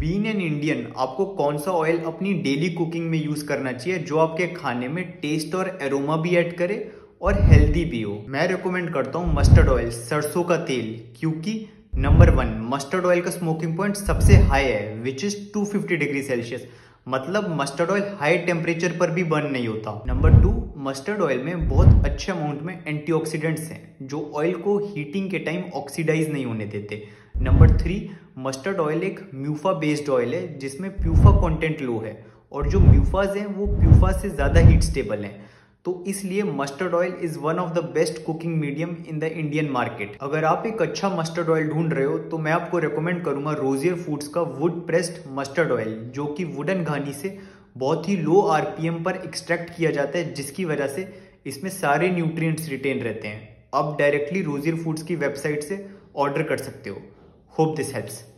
Being an Indian, आपको कौन सा ऑयल अपनी डेली कुकिंग में यूज करना चाहिए जो आपके खाने में टेस्ट और एरोमा भी ऐड करे और हेल्दी भी हो। मैं रिकमेंड करता हूँ मस्टर्ड ऑयल, सरसों का तेल, क्योंकि नंबर 1 मस्टर्ड ऑयल का स्मोकिंग पॉइंट सबसे हाई है विच इज 250 डिग्री सेल्सियस। मतलब मस्टर्ड ऑयल हाई टेम्परेचर पर भी बर्न नहीं होता। नंबर 2, मस्टर्ड ऑयल में बहुत अच्छे अमाउंट में एंटीऑक्सीडेंट्स हैं जो ऑयल को हीटिंग के टाइम ऑक्सीडाइज नहीं होने देते। नंबर 3, मस्टर्ड ऑयल एक म्यूफा बेस्ड ऑयल है जिसमें प्यूफा कंटेंट लो है और जो म्यूफाज हैं वो प्यूफा से ज़्यादा हीट स्टेबल हैं। तो इसलिए mustard oil is one of the best cooking medium in the Indian market. अगर आप एक अच्छा मस्टर्ड ऑयल ढूंढ रहे हो तो मैं आपको रेकमेंड करूंगा रोजियर फूड्स का वुड प्रेस्ड मस्टर्ड ऑयल, जो कि वुडन घानी से बहुत ही लो आरपीएम पर एक्सट्रैक्ट किया जाता है, जिसकी वजह से इसमें सारे न्यूट्रिएंट्स रिटेन रहते हैं। आप डायरेक्टली रोजियर फूड्स की वेबसाइट से ऑर्डर कर सकते हो। Hope this helps.